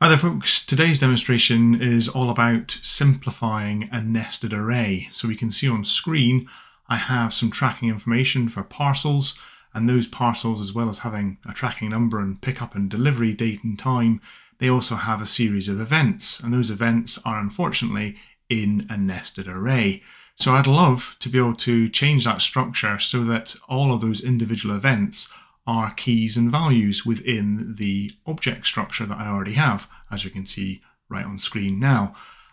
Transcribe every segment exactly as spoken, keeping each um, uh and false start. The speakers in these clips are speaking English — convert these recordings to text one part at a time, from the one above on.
Hi there folks, today's demonstration is all about simplifying a nested array. So we can see on screen I have some tracking information for parcels, and those parcels, as well as having a tracking number and pickup and delivery date and time, they also have a series of events, and those events are unfortunately in a nested array. So I'd love to be able to change that structure so that all of those individual events are keys and values within the object structure that I already have, as you can see right on screen now.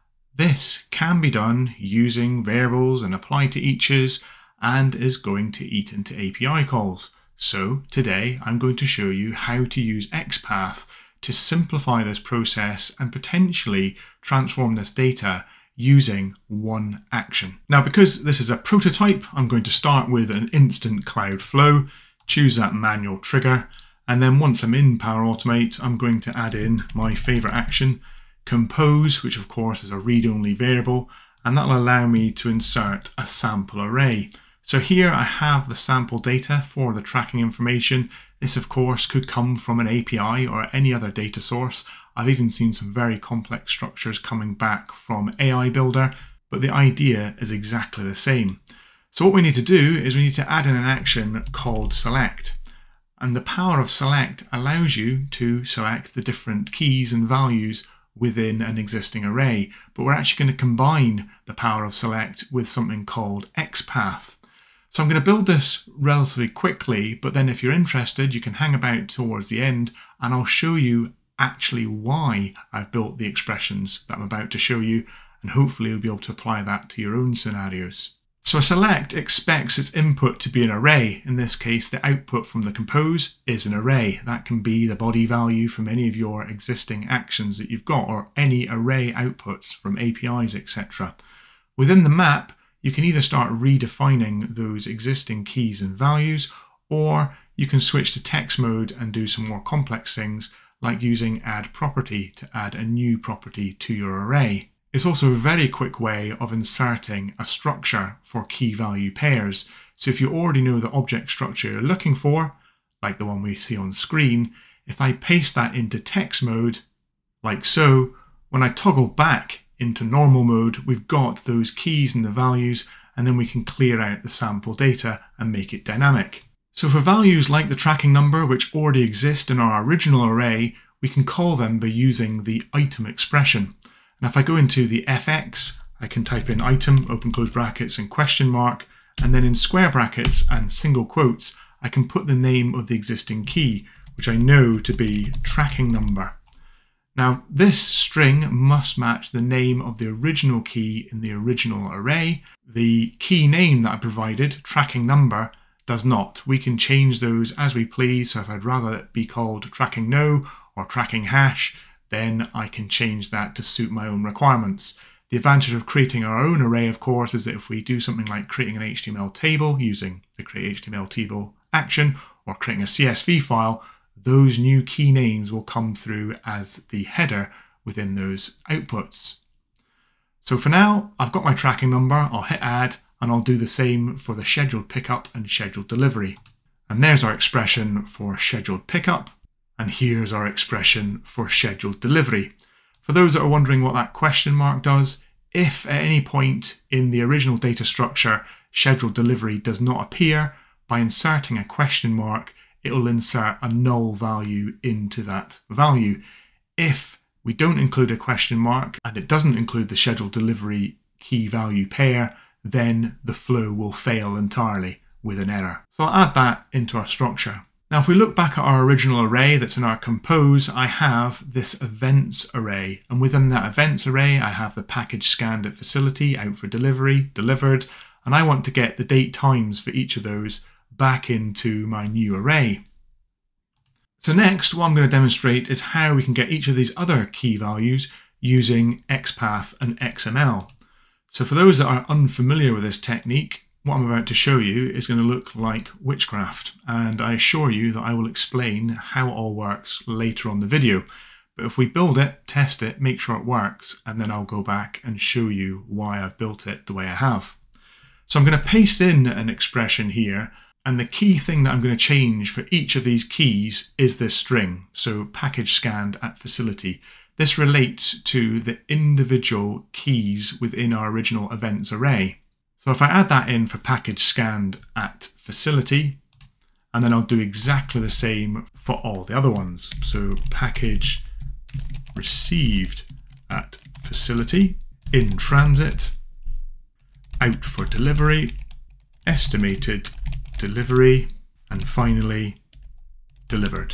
This can be done using variables and apply to eaches, and is going to eat into A P I calls. So today I'm going to show you how to use XPath to simplify this process and potentially transform this data using one action. Now, because this is a prototype, I'm going to start with an instant cloud flow, choose that manual trigger, and then once I'm in Power Automate, I'm going to add in my favorite action, compose, which of course is a read-only variable, and that'll allow me to insert a sample array. So here I have the sample data for the tracking information. This of course could come from an A P I or any other data source. I've even seen some very complex structures coming back from A I Builder, but the idea is exactly the same. So what we need to do is we need to add in an action called select. And the power of select allows you to select the different keys and values within an existing array. But we're actually going to combine the power of select with something called XPath. So I'm going to build this relatively quickly, but then if you're interested, you can hang about towards the end and I'll show you actually why I've built the expressions that I'm about to show you, and hopefully you'll be able to apply that to your own scenarios. So a select expects its input to be an array. In this case, the output from the compose is an array. That can be the body value from any of your existing actions that you've got, or any array outputs from A P Is, et cetera. Within the map, you can either start redefining those existing keys and values, or you can switch to text mode and do some more complex things, like using add property to add a new property to your array. It's also a very quick way of inserting a structure for key value pairs. So if you already know the object structure you're looking for, like the one we see on screen, if I paste that into text mode, like so, when I toggle back into normal mode, we've got those keys and the values, and then we can clear out the sample data and make it dynamic. So for values like the tracking number, which already exist in our original array, we can call them by using the item expression. And if I go into the F X, I can type in item, open close brackets and question mark, and then in square brackets and single quotes, I can put the name of the existing key, which I know to be tracking number. Now this string must match the name of the original key in the original array. The key name that I provided, tracking number, does not. We can change those as we please, so if I'd rather it be called tracking no or tracking hash, then I can change that to suit my own requirements. The advantage of creating our own array, of course, is that if we do something like creating an H T M L table using the create H T M L table action, or creating a C S V file, those new key names will come through as the header within those outputs. So for now, I've got my tracking number, I'll hit add, and I'll do the same for the scheduled pickup and scheduled delivery. And there's our expression for scheduled pickup. And here's our expression for scheduled delivery. For those that are wondering what that question mark does, if at any point in the original data structure scheduled delivery does not appear, by inserting a question mark, it will insert a null value into that value. If we don't include a question mark and it doesn't include the scheduled delivery key value pair, then the flow will fail entirely with an error. So I'll add that into our structure. Now, if we look back at our original array that's in our compose, I have this events array. And within that events array, I have the package scanned at facility, out for delivery, delivered, and I want to get the date times for each of those back into my new array. So next, what I'm going to demonstrate is how we can get each of these other key values using XPath and X M L. So for those that are unfamiliar with this technique, what I'm about to show you is going to look like witchcraft, and I assure you that I will explain how it all works later on the video. But if we build it, test it, make sure it works, and then I'll go back and show you why I've built it the way I have. So I'm going to paste in an expression here, and the key thing that I'm going to change for each of these keys is this string. So package scanned at facility. this relates to the individual keys within our original events array. So if I add that in for package scanned at facility, and then I'll do exactly the same for all the other ones. So package received at facility, in transit, out for delivery, estimated delivery, and finally delivered.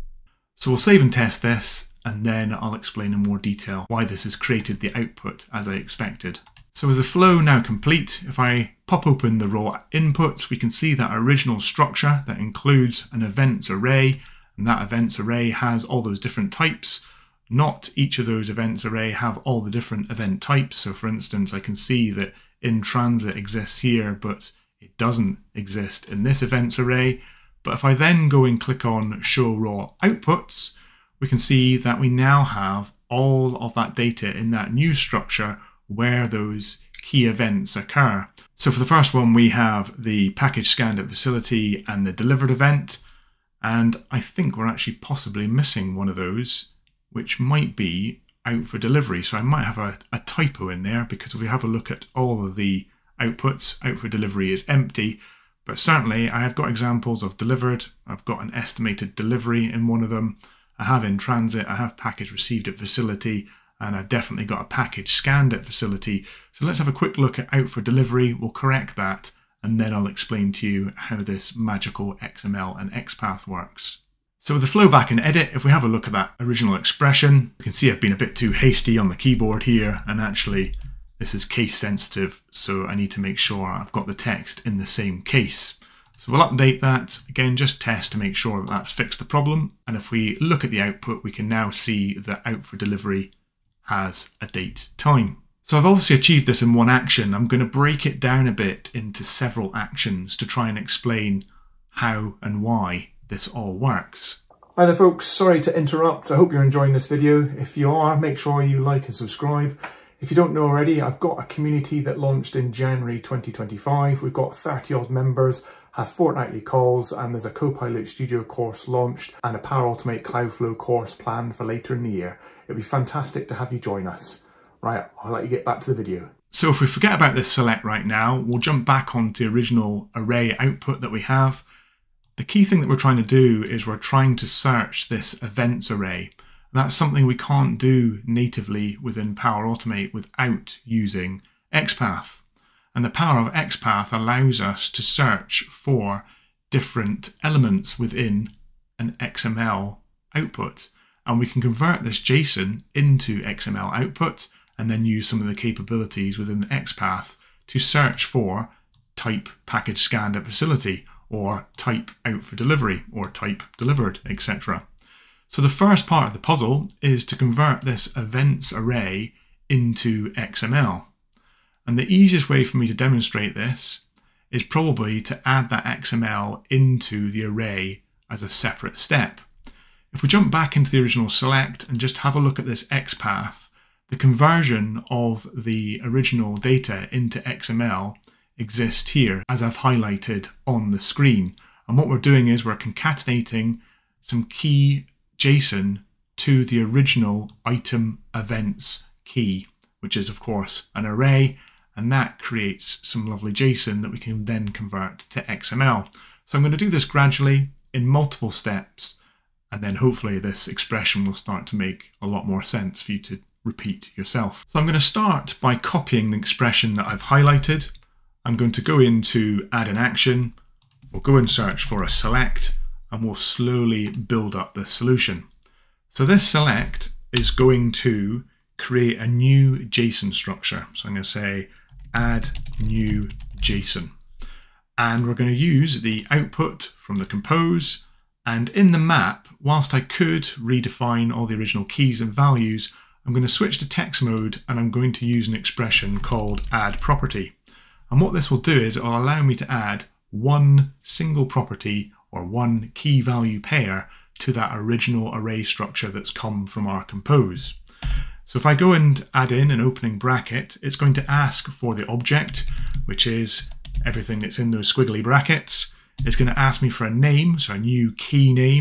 So we'll save and test this, and then I'll explain in more detail why this has created the output as I expected. So with the flow now complete, if I pop open the raw inputs, we can see that original structure that includes an events array, and that events array has all those different types. Not each of those events array have all the different event types. So for instance, I can see that in transit exists here, but it doesn't exist in this events array. But if I then go and click on show raw outputs, we can see that we now have all of that data in that new structure where those key events occur. So for the first one, we have the package scanned at facility and the delivered event. And I think we're actually possibly missing one of those, which might be out for delivery. So I might have a, a typo in there, because if we have a look at all of the outputs, out for delivery is empty. But certainly I have got examples of delivered. I've got an estimated delivery in one of them. I have in transit, I have package received at facility, and I've definitely got a package scanned at facility. So let's have a quick look at out for delivery. We'll correct that, and then I'll explain to you how this magical X M L and XPath works. So with the flow back in edit, if we have a look at that original expression, you can see I've been a bit too hasty on the keyboard here, and actually this is case sensitive, so I need to make sure I've got the text in the same case. So we'll update that, again, just test to make sure that that's fixed the problem. And if we look at the output, we can now see that out for delivery has a date time. So I've obviously achieved this in one action. I'm going to break it down a bit into several actions to try and explain how and why this all works. Hi there folks, sorry to interrupt. I hope you're enjoying this video. If you are, make sure you like and subscribe. If you don't know already, I've got a community that launched in January twenty twenty-five. We've got thirty odd members, have fortnightly calls, and there's a Copilot Studio course launched and a Power Automate Cloudflow course planned for later in the year. It'd be fantastic to have you join us. Right, I'll let you get back to the video. So if we forget about this select right now, we'll jump back onto the original array output that we have. The key thing that we're trying to do is we're trying to search this events array. That's something we can't do natively within Power Automate without using XPath. And the power of XPath allows us to search for different elements within an X M L output. And we can convert this JSON into X M L output and then use some of the capabilities within the XPath to search for type package scanned at facility, or type out for delivery, or type delivered, et cetera. So the first part of the puzzle is to convert this events array into X M L. And the easiest way for me to demonstrate this is probably to add that X M L into the array as a separate step. If we jump back into the original select and just have a look at this XPath, the conversion of the original data into X M L exists here, as I've highlighted on the screen. And what we're doing is we're concatenating some key JSON to the original item events key, which is of course an array, and that creates some lovely JSON that we can then convert to X M L. So I'm going to do this gradually in multiple steps, and then hopefully this expression will start to make a lot more sense for you to repeat yourself. So I'm going to start by copying the expression that I've highlighted. I'm going to go into add an action, we'll go and search for a select, and we'll slowly build up the solution. So this select is going to create a new JSON structure. So I'm going to say add new JSON. And we're going to use the output from the compose. And in the map, whilst I could redefine all the original keys and values, I'm going to switch to text mode, and I'm going to use an expression called add property. And what this will do is it will allow me to add one single property or one key value pair to that original array structure that's come from our compose. So if I go and add in an opening bracket, it's going to ask for the object, which is everything that's in those squiggly brackets. It's going to ask me for a name, so a new key name,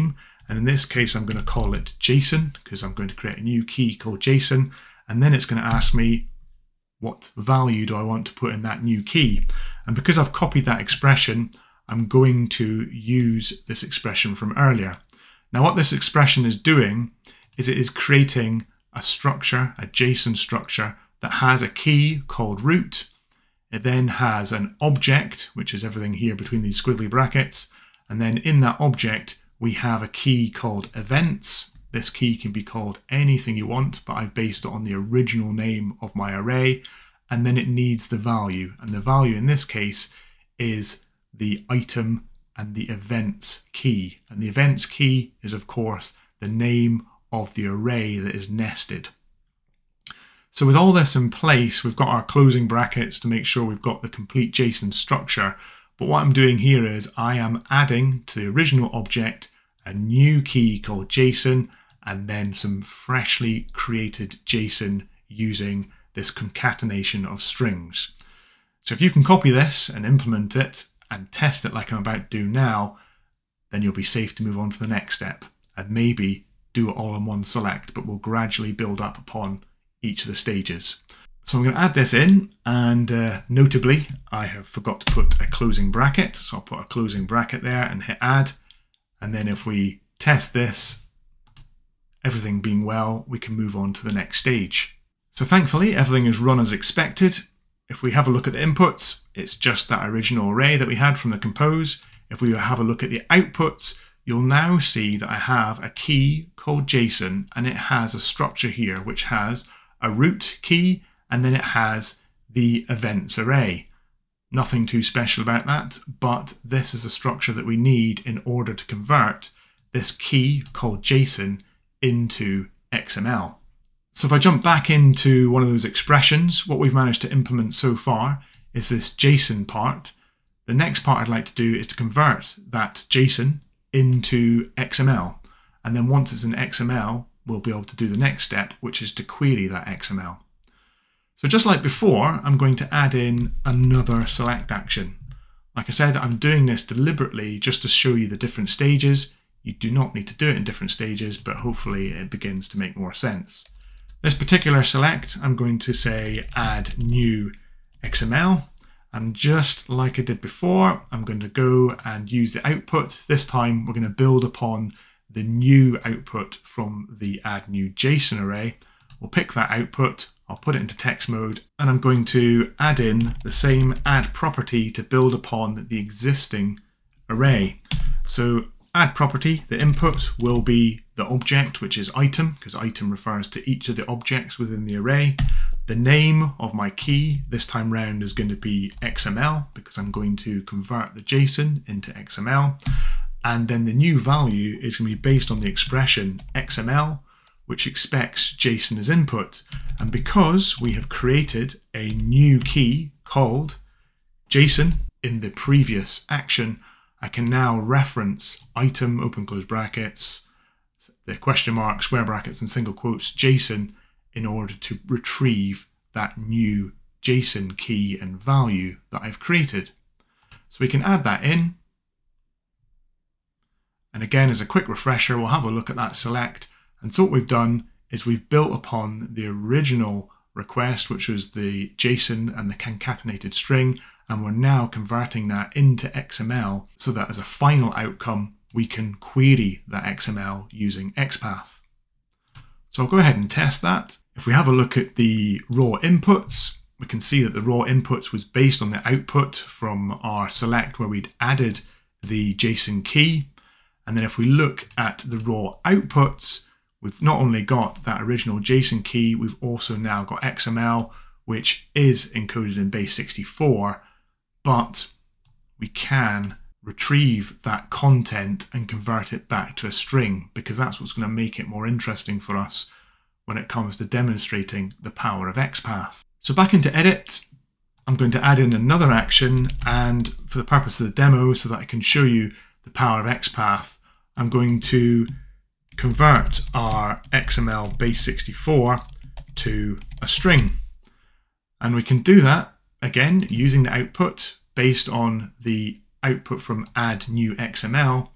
And in this case, I'm going to call it JSON because I'm going to create a new key called JSON. And then it's going to ask me what value do I want to put in that new key. And because I've copied that expression, I'm going to use this expression from earlier. Now what this expression is doing is it is creating a structure, a JSON structure that has a key called root. It then has an object, which is everything here between these squiggly brackets. And then in that object, we have a key called events. This key can be called anything you want, but I've based it on the original name of my array. And then it needs the value. And the value in this case is the item and the events key. And the events key is, of course, the name of the array that is nested. So with all this in place, we've got our closing brackets to make sure we've got the complete JSON structure. But what I'm doing here is I am adding to the original object a new key called JSON and then some freshly created JSON using this concatenation of strings. So if you can copy this and implement it and test it like I'm about to do now, then you'll be safe to move on to the next step and maybe do it all in one select, but we'll gradually build up upon each of the stages. So I'm going to add this in, and uh, notably I have forgot to put a closing bracket, so I'll put a closing bracket there and hit add, and then if we test this, everything being well, we can move on to the next stage. So thankfully everything is run as expected. If we have a look at the inputs, it's just that original array that we had from the compose. If we have a look at the outputs, you'll now see that I have a key called JSON, and it has a structure here which has a root key, and then it has the events array. Nothing too special about that, but this is a structure that we need in order to convert this key called JSON into X M L. So if I jump back into one of those expressions, what we've managed to implement so far is this JSON part. The next part I'd like to do is to convert that JSON into X M L. And then once it's in X M L, we'll be able to do the next step, which is to query that X M L. So just like before, I'm going to add in another select action. Like I said, I'm doing this deliberately just to show you the different stages. You do not need to do it in different stages, but hopefully it begins to make more sense. This particular select, I'm going to say add new X M L. And just like I did before, I'm going to go and use the output. This time we're going to build upon the new output from the add new JSON array. We'll pick that output, I'll put it into text mode, and I'm going to add in the same add property to build upon the existing array. So add property, the input will be the object, which is item, because item refers to each of the objects within the array. The name of my key this time round is going to be X M L, because I'm going to convert the JSON into X M L. And then the new value is going to be based on the expression X M L, which expects JSON as input. And because we have created a new key called JSON in the previous action, I can now reference item, open close brackets, the question mark, square brackets, and single quotes JSON in order to retrieve that new JSON key and value that I've created. So we can add that in. And again, as a quick refresher, we'll have a look at that select. And so what we've done is we've built upon the original request, which was the JSON and the concatenated string, and we're now converting that into X M L so that as a final outcome, we can query that X M L using XPath. So I'll go ahead and test that. If we have a look at the raw inputs, we can see that the raw inputs was based on the output from our select where we'd added the JSON key. And then if we look at the raw outputs, we've not only got that original JSON key, we've also now got X M L, which is encoded in base sixty-four, but we can retrieve that content and convert it back to a string, because that's what's going to make it more interesting for us when it comes to demonstrating the power of XPath. So back into edit, I'm going to add in another action, and for the purpose of the demo, so that I can show you the power of XPath, I'm going to convert our X M L base sixty-four to a string. And we can do that, again, using the output based on the output from add new X M L.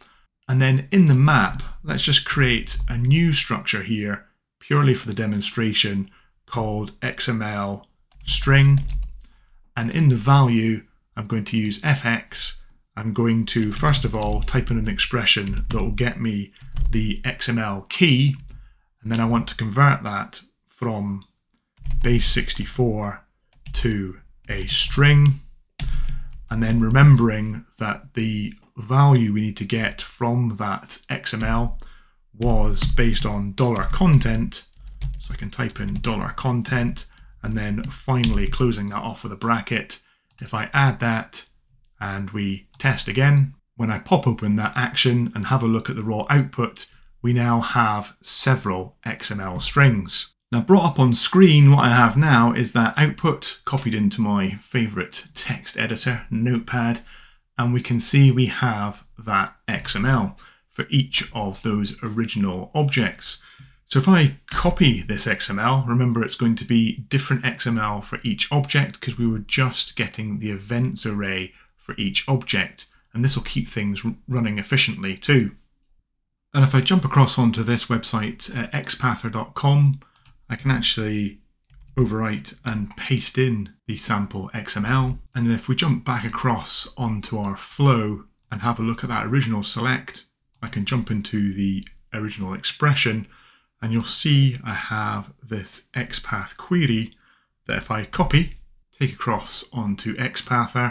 And then in the map, let's just create a new structure here purely for the demonstration called X M L string. And in the value, I'm going to use F X. I'm going to, first of all, type in an expression that will get me the X M L key. And then I want to convert that from base sixty-four to a string. And then remembering that the value we need to get from that X M L was based on dollar content. So I can type in dollar content and then finally closing that off with a bracket. If I add that and we test again, when I pop open that action and have a look at the raw output, we now have several X M L strings. Now brought up on screen, what I have now is that output copied into my favorite text editor, Notepad, and we can see we have that X M L for each of those original objects. So if I copy this X M L, remember it's going to be different X M L for each object because we were just getting the events array for each object, and this will keep things running efficiently too. And if I jump across onto this website, uh, Xpather dot com, I can actually overwrite and paste in the sample X M L. And then if we jump back across onto our flow and have a look at that original select, I can jump into the original expression and you'll see I have this XPath query that if I copy, take across onto Xpather,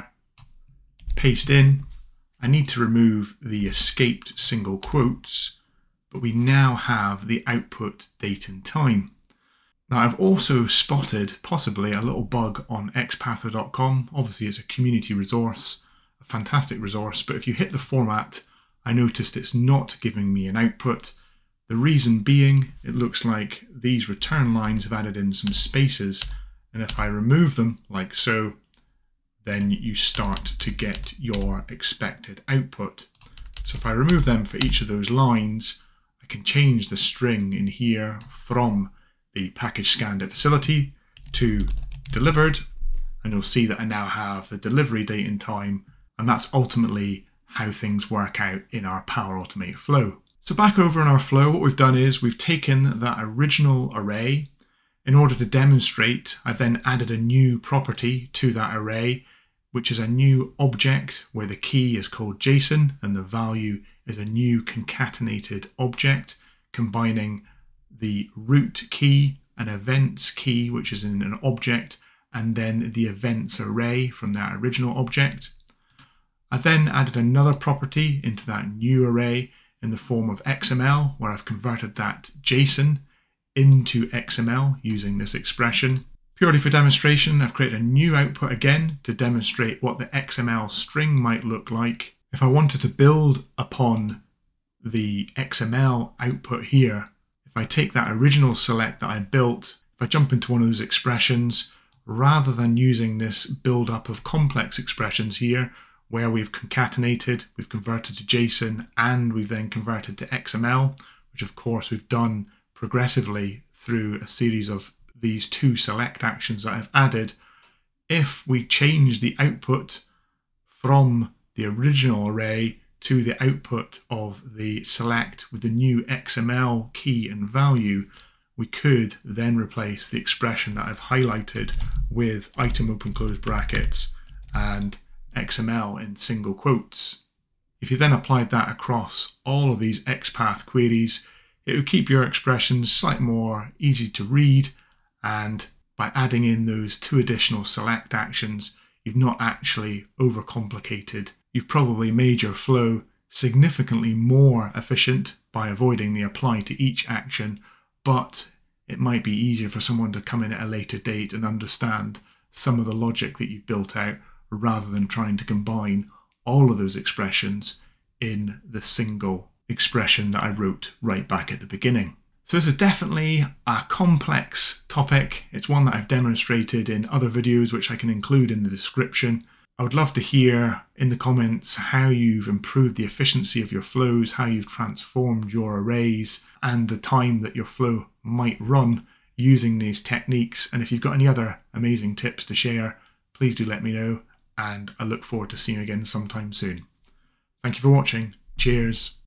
paste in, I need to remove the escaped single quotes, but we now have the output date and time. Now I've also spotted possibly a little bug on Xpather dot com. Obviously it's a community resource, a fantastic resource, but if you hit the format, I noticed it's not giving me an output. The reason being, it looks like these return lines have added in some spaces, and if I remove them like so, then you start to get your expected output. So if I remove them for each of those lines, I can change the string in here from the package scanned at facility to delivered, and you'll see that I now have the delivery date and time, and that's ultimately how things work out in our Power Automate flow. So back over in our flow, what we've done is we've taken that original array. In order to demonstrate, I've then added a new property to that array, which is a new object where the key is called JSON and the value is a new concatenated object combining the root key, an events key, which is in an object, and then the events array from that original object. I then added another property into that new array in the form of X M L, where I've converted that JSON into X M L using this expression. Purely for demonstration, I've created a new output again to demonstrate what the X M L string might look like. If I wanted to build upon the X M L output here, if I take that original select that I built, if I jump into one of those expressions, rather than using this build up of complex expressions here, where we've concatenated, we've converted to JSON, and we've then converted to X M L, which of course we've done progressively through a series of these two select actions that I've added. If we change the output from the original array to the output of the select with the new X M L key and value, we could then replace the expression that I've highlighted with item open close brackets and X M L in single quotes. If you then applied that across all of these XPath queries, it would keep your expressions slightly more easy to read, and by adding in those two additional select actions, you've not actually overcomplicated. You've probably made your flow significantly more efficient by avoiding the apply to each action, but it might be easier for someone to come in at a later date and understand some of the logic that you've built out, rather than trying to combine all of those expressions in the single expression that I wrote right back at the beginning. So this is definitely a complex topic. It's one that I've demonstrated in other videos, which I can include in the description. I would love to hear in the comments how you've improved the efficiency of your flows, how you've transformed your arrays, and the time that your flow might run using these techniques. And if you've got any other amazing tips to share, please do let me know, and I look forward to seeing you again sometime soon. Thank you for watching. Cheers.